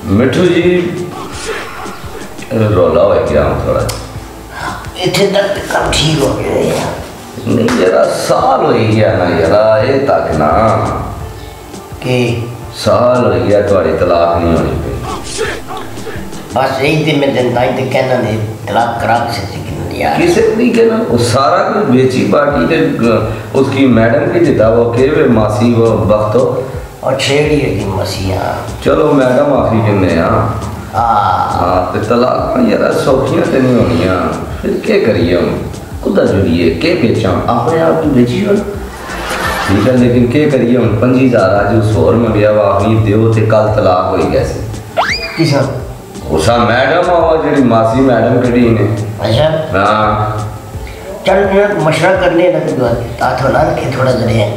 मिठू जी रोला हो गया थोड़ा इतने तक काम ठीक हो गया यार। नहीं जरा साल हो गया ना जरा ये तक ना कि साल हो गया तुम्हारी तलाक नहीं होनी पई। बस यही तो मैं दिन ताई तो कहना नहीं तलाक करा किसी से यार। किसे नहीं कहना वो सारा कुछ बेची पार्टी ने उसकी मैडम की दिता वो के मासी वो वक्त हो और छेड़ी है मसीहा। चलो मैडम आखिरी किन्ने हाँ तो तलाक यार सौखियां तो नहीं होनिया फिर क्या करिए हम कुदा जुड़िए के बेचा अपने आप की बेची हो ठीक है लेकिन क्या करिए हम 50,000 आज उस और में गया आखिरी दो तो कल तलाक हो कैसे किसा उसा मैडम आवा जी मासी मैडम कड़ी ने अच्छा हाँ चल मैं मशवरा करने लगा ताथो ना के थोड़ा जरे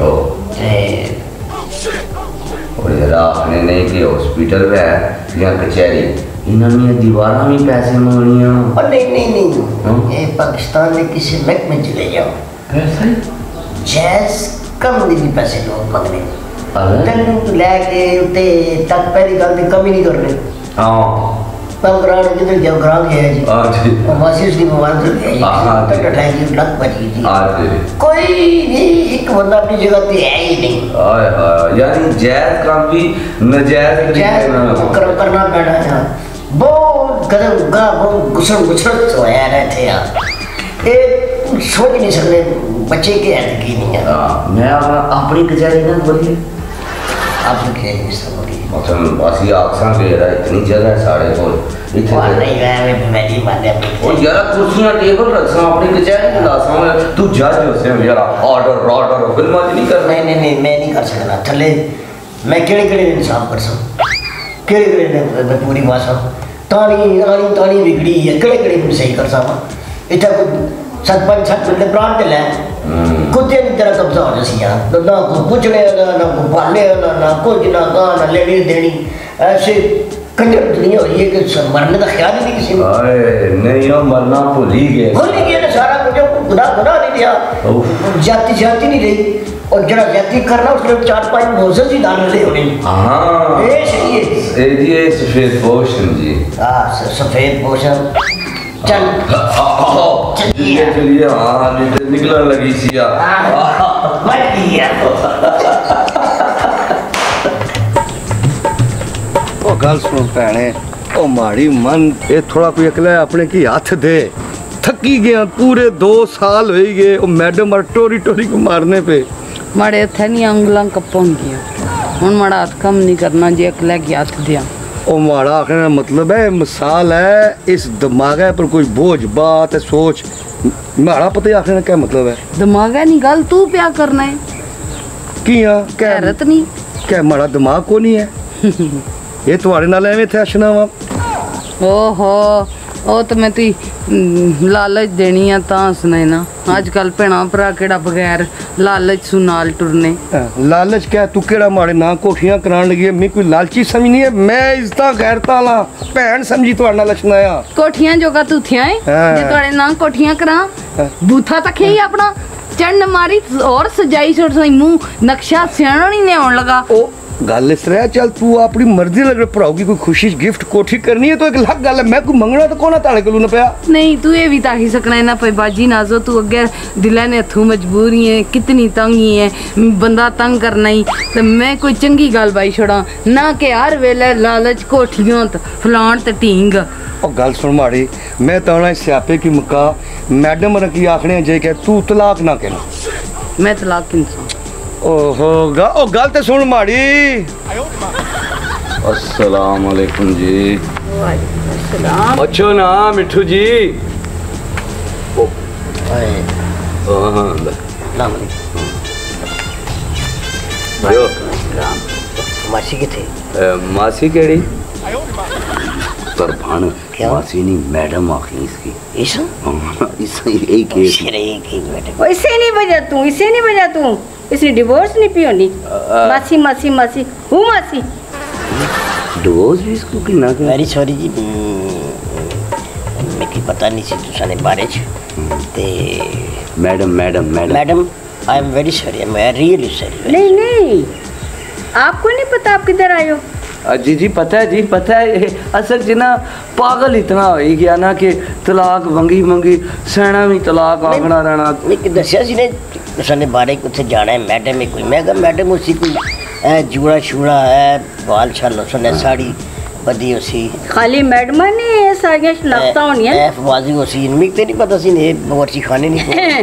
और जरा आपने नहीं कि हॉस्पिटल में है या कचहरी इन्होंने दीवारा में पैसे मांगनिया और नहीं ये पाकिस्तान में किसी बैंक में चले जाओ कैसे जैस कम नहीं पैसे लोग मांगने अरे लैके उते तक पहली गल तो कम ही नहीं कर रहे हाँ कम कराने जिधर जाओ करा के है जी जी मासी उसकी बीमार से तक उठाएगी लग बची जी कोई भी एक बंदा अपनी जगह पे है ही नहीं हाय हाय यानी जायज काम भी नाजायज करना पड़ा है बहुत गदम गा बहुत गुस्सा सोया रहते यार ये सोच नहीं सकते बच्चे के हद की नहीं है मैं अपनी कचहरी ना बोलिए आप कचहरी से बोलिए मतलब असली आक्सा के रहा इतनी जगह है साढ़े को इतना नहीं है मैं नहीं मानते और यार कुर्सियां टेबल रखसा अपनी कचहरी में लासा में तू जज हो से यार ऑर्डर ऑर्डर फिल्म नहीं कर नहीं मैं नहीं कर सकता थले मैं केड़े इंसाफ कर सकूं केड़े मैं पूरी भाषा तानी बिगड़ी है केड़े सही कर सकूं इतना कुछ सरपंच मिलते प्रांत ले कुत्ते की तरह कब्जा हो जासी यार ना कुचले ना पाले ना कुछ ना ना लेनी देनी ऐसे कंजर दुनिया हो ये कि मरने का ख्याल ही नहीं किसी को नहीं हो मरना भूल ही गया ना सारा कुछ गुनाह नहीं दिया जाति नहीं रही और जरा जाति करना उसके 4-5 मोजन ही डाल रहे होने हाँ ये सही है ये सफेद पोषण जी हाँ सफेद पोषण चल चलिए हाँ निकलने लगी सी गल सुन भैने ओ माड़ी मन ये थोड़ा कोई अकला अपने की हाथ दे थकी गया पूरे 2 साल हो गए ओ मैडम और टोरी को मारने पे माड़े थे नहीं अंगलां कपन गया हुन माड़ा हाथ कम नहीं करना जे अकला की हाथ दिया ओ माड़ा आखने का मतलब है मिसाल है इस दिमाग पर कोई बोझ बात है सोच माड़ा पता ही आखने का क्या मतलब है दिमाग है नहीं गल तू क्या करना है किया कहरत नहीं क्या माड़ा दिमाग को नहीं है ये तुम्हारे नाल एवं थे अशना ओहो ओ तो मैं ती लालच देनी है ता सुनाई ना आजकल भैणा भरा केड़ा बगैर लालच सु नाल टुरने लालच क्या तू केड़ा माड़े ना कोठियां करान लगी है मैं कोई लालची समझनी है मैं इज्जत गैरता ला भैन समझी तुम्हारे नाल अशनाया कोठियां जोगा तू थिया है जे तुम्हारे ना कोठियां करा बूथा तक ही अपना चढ़ मारी और सजाई छोड़ सही मुंह नक्शा सियाणा नहीं होने लगा ओ गल इस तरह चल तू अपनी मर्जी लग भराओ की कोई खुशी गिफ्ट कोठी करनी है तो एक अलग गल है मैं कोई मंगना तो कोना ताले कोलू ना पिया नहीं तू ये भी ताकि सकना है ना पे बाजी नाजो तू अगे दिल ने हथू मजबूरी है कितनी तंगी है बंदा तंग करना ही तो मैं कोई चंगी गल बाई छोड़ा ना कि हर वेले लालच कोठियों फलाण ते टींग और गल सुन माड़ी मैं तो ना स्यापे की मुका मैडम रखी आखने जे के तू तलाक ना कहना मैं तलाक किन ओहो ओ गल ते सुन माड़ी अस्सलाम वालेकुम जी वालेकुम अस्सलाम अच्छो ना मिठू जी मासी के थे मासी केड़ी पर भान मासी नहीं मैडम आखी इसकी इस एक वैसे नहीं बजा तू इसे नहीं बजा तू इसने डिवोर्स नहीं पी होनी मासी मासी मासी हूँ मासी डिवोर्स भी इसको कि ना वेरी सॉरी जी मेरी पता नहीं सी तुसाने बारे ते madam I am very sorry I am really sorry नहीं आपको नहीं पता आप किधर आए हो जी जी पता है जी, पता है। असल च ना पागल इतना हो ही गया ना कि तलाक मंगी मंगी सैना भी तलाक आखना रहना। लेकिन दसिया सी ने उसने बारे कुछ जाना है मैडम में कोई, मैं कहा मैडम उसी कोई जूड़ा शूड़ा है बाल शाल उसने साड़ी बदी उसी खाली मैडम ने ये सारियां शनाख्तां होनियां फवाजी उसी इनमें तो नहीं पता सी ने बावर्ची खाने नहीं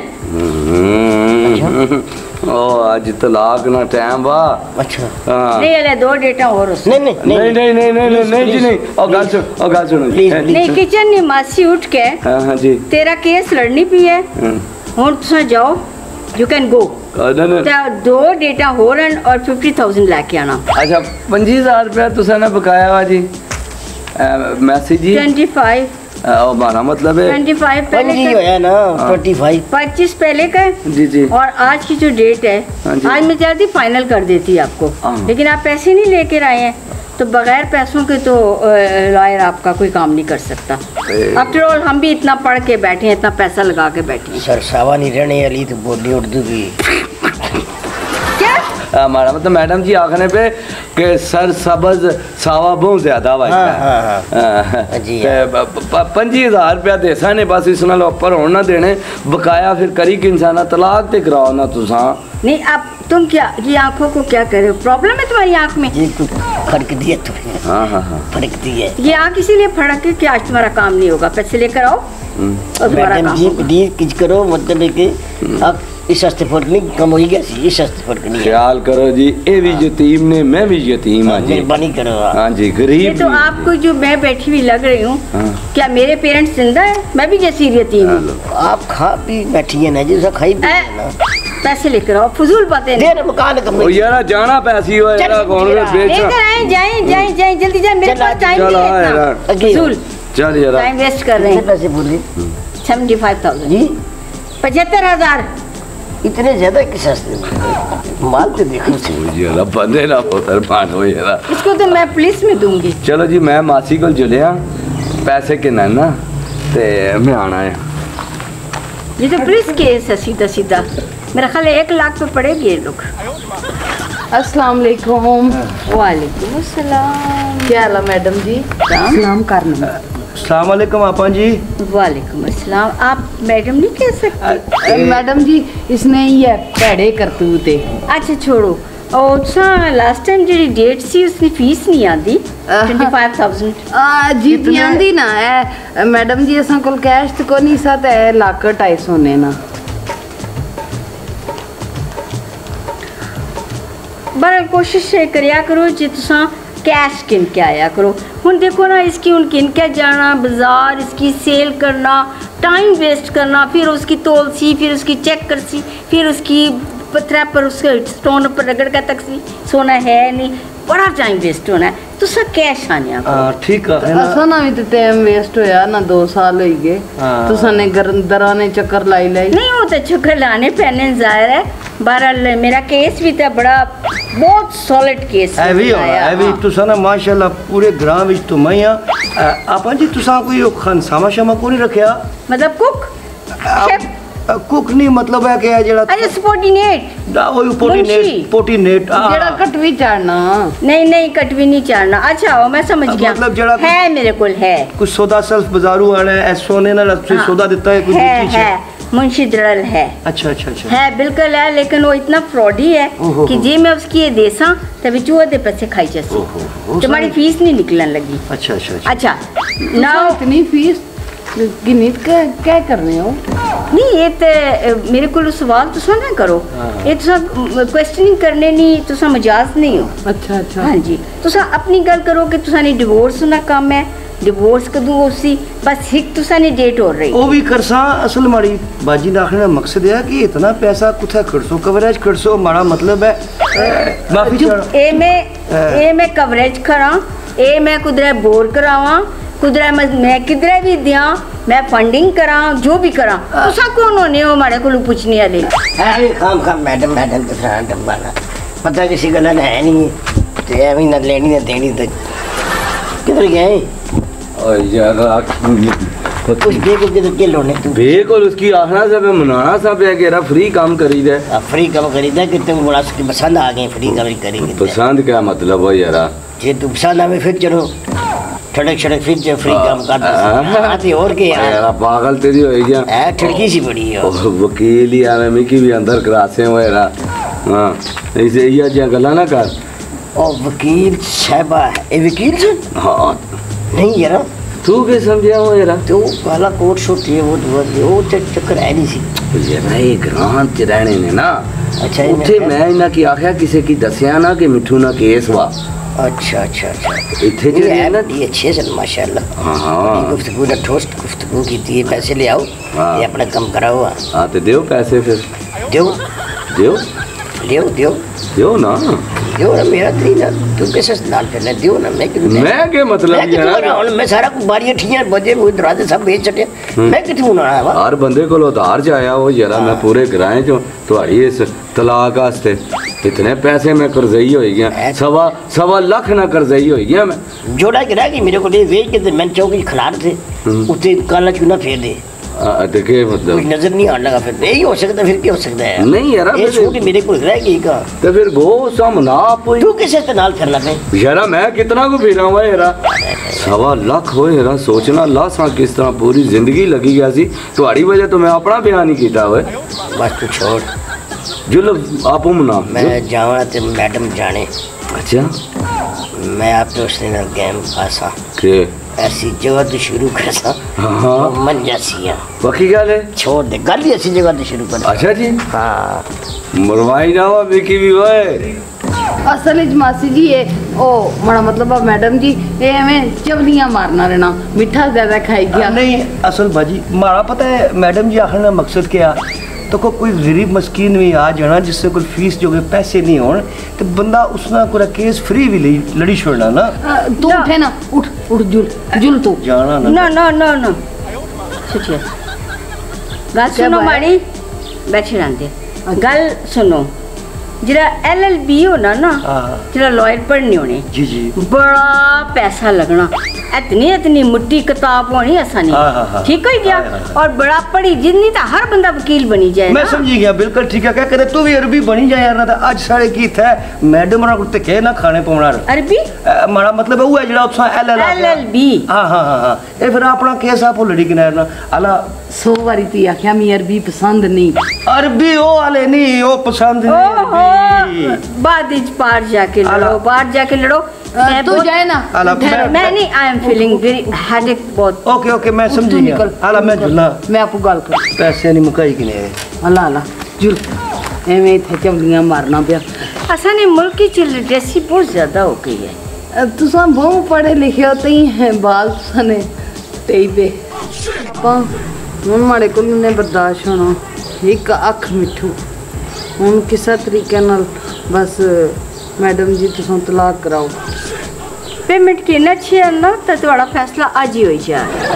ओ आज तलाक ना टाइम बा। अच्छा हां नहीं ले 2 डेटा और उस नहीं नहीं नहीं नहीं नहीं नहीं नहीं जी नहीं। और गाल सुनो जी। नहीं किचन ने मासी उठ के हां जी तेरा केस लड़नी पई है हुन तुम जाओ यू कैन गो। 2 डेटा होरन और 50,000 लेके आना। अच्छा 25,000 रुपया तुसा ना बकाया वा जी मैसेज जी 25 हमारा मतलब है 25 पहले पंजी होया ना 25 25 पहले का है। जी जी। और आज की जो डेट है आज मैं चाहती फाइनल कर देती आपको, लेकिन आप पैसे नहीं लेकर आए हैं तो बगैर पैसों के तो लॉयर आपका कोई काम नहीं कर सकता। आफ्टर ऑल हम भी इतना पढ़ के बैठे हैं, इतना पैसा लगा के बैठे हैं। सरसावा नहीं रहने वाली तो बोली उर्दू की क्या हमारा मतलब मैडम जी आखने पे कि सर सबज सावा बहुत ज्यादा वा जी 25,000 रुपया देसा ने बस इस नाल ऊपर होना ना देने बकाया फिर करी कि इंसान तलाक ते कराओ ना तुसा। नहीं अब तुम क्या ये आंखों को क्या कर रहे हो? प्रॉब्लम है तुम्हारी आंख में? ये कुछ फर्क दिया तुम्हें। हाँ हाँ हाँ फर्क दिया ये आंख इसीलिए फड़क है कि आज तुम्हारा काम नहीं होगा, पैसे लेकर आओ और तुम्हारा मैडम काम जी होगा। प्लीज कुछ करो मतलब है कि अब इस हफ्ते फर्क नहीं कम हो गया सी इस हफ्ते फर्क नहीं है। ख्याल करो जी ये भी यतीम ने मैं भी यतीम हाँ जी। मेहरबानी करो हाँ जी ये गरीब तो भी। आपको जो मैं बैठी हुई लग रही हूँ हाँ। क्या मेरे पेरेंट्स जिंदा है? मैं भी जैसी यतीम हूँ। आप खा पी बैठी है ना जी सब खाई पी है ना पैसे लेकर आओ, फजूल बातें नहीं। दे मकान ओ कम यारा जाना पैसी हो यारा कौन में बेच लेकर आए, जाएं जाएं जाएं जल्दी जाएं, मेरे पास टाइम चल नहीं आ है यार इतना। फजूल चल यारा टाइम वेस्ट कर रहे कितने हैं। पैसे बोले 75,000 जी 75,000 इतने ज्यादा किस हफ्ते माल तो देखो यारा बंदे ना पुत्र पान हो यारा। इसको तो मैं पुलिस में दूंगी। चलो जी मैं मासी को जुलिया पैसे के ना ते मैं आना है। ये तो पुलिस केस है सीधा सीधा, मेरा ख्याल है 1 लाख पे पड़ेगी ये लोग। अस्सलाम वालेकुम। वालेकुम अस्सलाम। क्या हाल है मैडम जी? सलाम करना। अस्सलाम वालेकुम आपा जी। वालेकुम अस्सलाम। आप मैडम नहीं कह सकते? मैडम जी इसने ये भैड़े करतूत है। अच्छा छोड़ो। और लास्ट टाइम जी डेट सी उसकी फीस नहीं आती 25,000। जी ती आंदी ना है मैडम जी असां कोल कैश तो को नहीं सा ते 1,250,000 ने ना। बड़ा कोशिश करिया करो जी तुसा कैश किन के आया करो। हुन देखो ना इसकी उन किन के जाना बाजार, इसकी सेल करना, टाइम वेस्ट करना, फिर उसकी तोलसी, फिर उसकी चेक करसी, फिर उसकी पत्थर पर उसके स्टोन पर रगड़ का तक सी सोना है नहीं, बड़ा टाइम वेस्ट होना है। तुसा कैश आने ठीक है ना असा ना भी तो टाइम वेस्ट होया ना 2 साल हो गए तुसा ने दराने चक्कर लाई नहीं वो तो चक्कर लाने पैने जाहिर है। बहरहाल मेरा केस भी था बड़ा बहुत सॉलिड केस हैवी हैवी तुसा ना माशाल्लाह पूरे ग्राम विच तो मैं आपा जी तुसा कोई खानसामा शमा को नहीं रखया मतलब कुक शेफ कुक नहीं मतलब है कि जेड़ा अरे सबॉर्डिनेट ना वो पोटीनेट जेड़ा कटवी चाड़ना नहीं कटवी नहीं चाड़ना। अच्छा वो मैं समझ गया मतलब जेड़ा है मेरे कोल है कुछ सौदा सेल्फ बाजारू आना है सोने ना रस्सी सौदा देता है कुछ चीज है मुंशी दलाल है। अच्छा अच्छा अच्छा है बिल्कुल है, लेकिन वो इतना फ्रॉडी है कि जी मैं उसकी ये देसा तभी चूहे दे पैसे खाई जैसे तुम्हारी फीस नहीं निकलने लगी। अच्छा अच्छा अच्छा ना इतनी फीस गिनीत क्या कर रहे हो? नहीं ये तो मेरे को सवाल तुसा ना करो, ये तुसा क्वेश्चनिंग करने नहीं तुसा मजाज नहीं हो। अच्छा अच्छा हाँ जी तुसा अपनी गल करो कि तुसा ने डिवोर्स ना काम है, डिवोर्स कदू उसी बस हिक तुसा ने डेट हो रही वो भी करसा असल माड़ी बाजी नाखने का मकसद है कि इतना पैसा कुछ खर्चो कवरेज खर्चो माड़ा मतलब है माफी ए मैं कवरेज करा ए मैं कुदरे बोर करावा कुदरे मैं किधरे भी दिया मैं फंडिंग करा जो भी करा तुसा कौन होने हो हमारे को पूछने वाले? अरे खाम मैडम के साथ डब्बा ना पता किसी गला है नहीं तो एवं ना लेनी ना देनी तो किधर गए यार कुछ के लोने तू बेक और उसकी आखना सब मनाना सब है कि फ्री काम करी दे फ्री काम करी दे कि तुम बड़ा पसंद आ गए फ्री काम करी पसंद क्या मतलब हो यार जे तू पसंद आवे फिर चलो ठड़क छड़क फिर जो फ्री काम कर दे और के यार पागल तेरी हो गया है ठड़की सी बड़ी है वकील ही आवे मिकी भी अंदर करासे हुए रा हां ऐसे ये जा गला ना कर ओ वकील साहबा ए वकील से हां नहीं यार तू के समझा हो यार तू वाला कोट शूट ये वो चक्कर है नहीं सी ये भाई ग्रां च रहने ने ना अच्छा उठे मैं इना की आख्या किसे की दसिया ना कि मिठू ना केस वा अच्छा अच्छा अच्छा इथे जे है ना ये अच्छे से माशाल्लाह हां गुफ्तगू ना ठोस गुफ्तगू की थी पैसे ले आओ ये अपना काम कराओ हां तो देओ पैसे फिर देओ देओ देओ देओ देओ ना देओ ना मेरा नहीं ना तू कैसे नाल करना देओ ना मैं के मतलब यार मैं सारा बारियां ठियां बजे वो दरवाजे सब बेच छटे मैं किथों ना आया वा हर बंदे को उधार जाया वो जरा मैं पूरे कराए जो तुम्हारी इस तलाक वास्ते इतने पैसे में कर्जई हो गया सवा लाख ना कर्जई हो गया मैं जोड़ा गिरा कि मेरे को ले वेच के मैं चौकी खिलाड़ थे उते काला चूना फेर दे देखे मतलब नजर नहीं आने लगा फिर नहीं हो सकता फिर क्या हो सकता है नहीं यार ये छूट मेरे को रह गई का तो फिर गो सामना आप तू किसे तनाल फिर लगे यार मैं कितना को फिरा हुआ यार सवा लाख हो यार सोचना लासा किस तरह पूरी जिंदगी लगी गया सी तुम्हारी वजह तो मैं अपना बयान नहीं किया हुआ बस तू छोड़ जुल आप मना मैं जावा ते मैडम जाने अच्छा मैं आप दोस्त ने गेम पासा के ऐसी जगह तो शुरू कर सा हां मन जैसी है बाकी गल है छोड़ दे गल ऐसी जगह तो शुरू कर अच्छा जी हां मरवाई जावा बेकी भी होए असल इच मासी जी ये ओ बड़ा मतलब मैडम जी ये हमें चवलियां मारना रहना मिठा ज्यादा खाई गया नहीं असल बाजी मारा पता है मैडम जी आखिर मकसद क्या तो कोई गरीब मस्कीन भी आ जाना जिससे कोई फीस जो पैसे नहीं होने तो बंदा उसना कोई केस फ्री भी लड़ी छोड़ना ना तू उठे ना उठ उठ जुल तू जाना ना ना ना ना सोचिए गल सुनो माड़ी बैठे रहते गल सुनो जरा LLB होना ना जरा लॉयर पढ़नी होनी जी जी बड़ा पैसा लगना इतनी मुट्टी किताब होनी आसानी ठीक हो गया और बड़ा पढ़ी जितनी तो हर बंदा वकील बनी जाए मैं समझी गया बिल्कुल ठीक है क्या करे तू भी अरबी बनी जाए यार ना तो आज साढ़े की था मैडम रा कुत्ते के ना खाने पवना अरबी मारा मतलब वो है जड़ा उत्सा LLB हां हां हां ये फिर अपना केस आप लड़ी किनारे ना अला 100 बारी ती आख्या मी अरबी पसंद नहीं अरबी ओ वाले नहीं ओ पसंद नहीं बाद इच बाहर जाके लड़ो तू जाए ना मैं नहीं I am feeling very headache बहुत ओके ओके मैं समझ गया हां मैं झुला मैं आपको गाल कर पैसे नहीं मुकाई किने अल्लाह अल्लाह जुल एवें थे चवलियां मारना पिया असा ने मुल्क की लिटरेसी बहुत ज्यादा हो गई है तुसा बहुत पढ़े लिखे होते ही हैं बाल तुसा ने तेई पे पा हुन माड़े को ने बर्दाश्त होना एक अख मिठू हुन किसा तरीके नाल बस मैडम जी तुसा तलाक कराओ पेमेंट कितना अच्छी है ना तो तुम्हारा फैसला आज ही हो जाए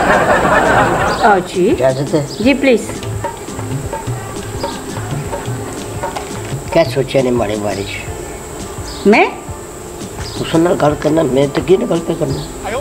आओ जी इजाजत है जी प्लीज क्या सोचा ने मारे बारिश मैं उसने गल करना मैं तो की गल पे करना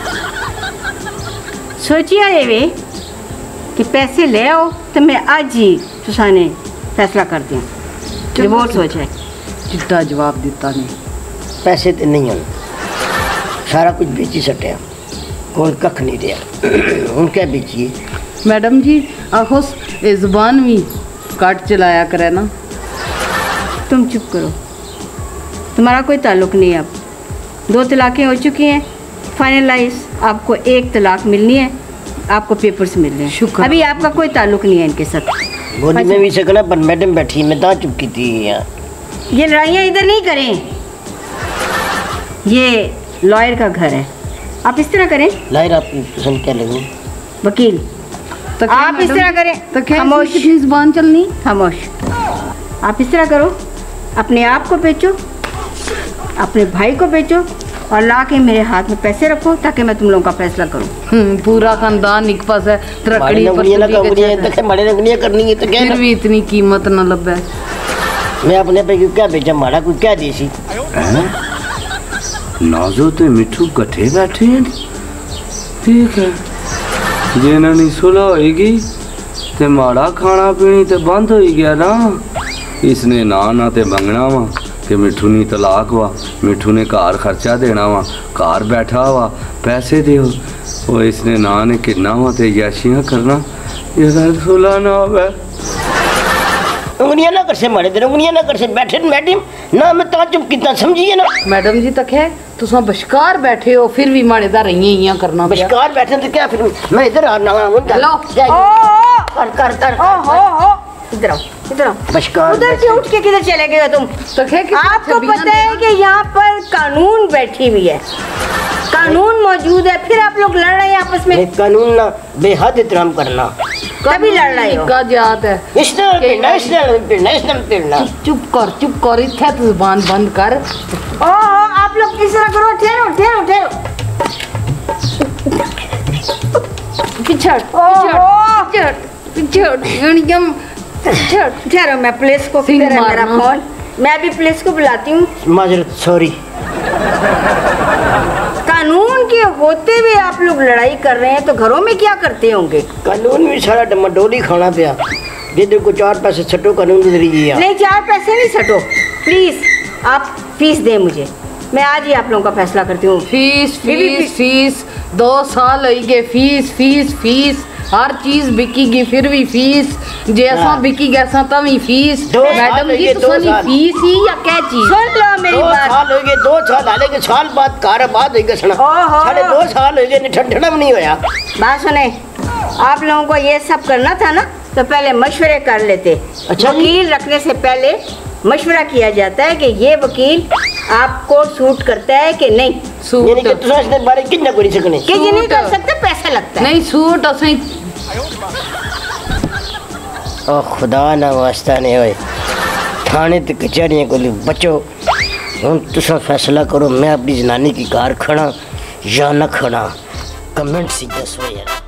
सोचिया ये वे कि पैसे ले आओ तो मैं आज ही तुसाने फैसला कर दूँ डिवोर्स हो जाए चिट्टा जवाब दिता नहीं पैसे तो नहीं हैं सारा कुछ बेची सटे कोई कख नहीं दिया उन क्या बेचिए मैडम जी आखो जुबान भी काट चलाया करे ना तुम चुप करो तुम्हारा कोई ताल्लुक नहीं है अब 2 तलाक़ें हो चुकी हैं फाइनलाइज आपको 1 तलाक मिलनी है आपको पेपर्स मिल रहे हैं शुक्र अभी आपका कोई ताल्लुक नहीं है इनके साथ बोली में भी सकना पर मैडम बैठी मैं तो चुप की थी ये लड़ाइयाँ इधर नहीं करें ये लॉयर का घर है आप इस तरह करें लायर आप पसंद क्या लगू वकील तो आप इस तरह करें तो खामोश कितनी जुबान चलनी खामोश आप इस तरह करो अपने आप को बेचो अपने भाई को बेचो और ला के मेरे हाथ में पैसे रखो ताकि मैं तुम लोगों का फैसला करूं पूरा खानदान एक पास है तरक्की करनी है तो फिर भी इतनी कीमत न लगे मैं अपने पे क्या बेचा मारा कोई क्या देसी नाजो ते मिठू कट्ठे बैठे हैं ठीक है जे ना नहीं सुलह होएगी ते माड़ा खाना पीनी ते बंद हो गया ना इसने ना ते मंगना वा कि मिठू नी तलाक वा, मिठू ने घर खर्चा देना वा, घर बैठा वा, पैसे दो। वो इसने ना ने किन्ना वा ते याशियां करना, ये सुला ना होवे। उंगलियां ना कर से मारे दे, उंगलियां ना कर से बैठे मैडम ना, मैं ताजुब कितना समझिए ना। मैडम जी तक है तुसा बशकार बैठे हो फिर भी माड़े दा रही करना पिया। बशकार बैठे तो क्या, फिर मैं इधर आना हूं। हेलो कर कर कर इधर आओ, इधर आओ। बशकार उधर से उठ के किधर चले गए तुम? तक है कि आपको पता है कि यहाँ पर कानून बैठी हुई है, कानून मौजूद है, फिर आप लोग लड़ रहे हैं आपस में। कानून ना बेहद एहतराम करना, कभी लड़ रहे हो का जात है। इसने पिड़ना। चुप कर इत्थे तो जुबान बंद कर। ओह आप लोग किस तरह करो, ठहरो ठहरो ठहरो। पिछड़ ठहरो, मैं पुलिस को, फिर है मेरा फोन, मैं भी पुलिस को बुलाती हूँ। माजरत, सॉरी। कानून के होते हुए आप लोग लड़ाई कर रहे हैं तो घरों में क्या करते होंगे? कानून भी सारा डमाडोली खाना पिया, जिधर को 4 पैसे छटो कानून दे दीजिए। नहीं 4 पैसे नहीं छटो, प्लीज आप फीस दें मुझे, मैं आज ही आप लोगों का फैसला करती हूँ। फीस 2 साल हो गए, फीस हर चीज बिकेगी फिर भी फीस, जैसा बिकी गैसा तभी फीस। मैडम जी तुसानी फीस ही या क्या चीज? सुन लो मेरी बात। 2 साल हो गए, 2 साल हाले के साल बाद कार बाद हो गए सना, साढ़े 2 साल हो गए, ठंडा भी नहीं होया। बात सुने, आप लोगों को ये सब करना था ना तो पहले मशवरे कर लेते। अच्छा, वकील रखने से पहले मशवरा किया जाता है कि ये वकील आपको सूट करता है कि नहीं। सूट यानी कि तुसा इसने बारे कितना कोई सकने कि ये नहीं कर सकते, पैसा लगता है। नहीं सूट असई ओ खुदा ना वास्ता नहीं होए, थाने ते कचहरियां को बचो। हुन तुसा फैसला करो, मैं अपनी जनानी की कार खड़ा या न खड़ा, कमेंट सी दसो यार।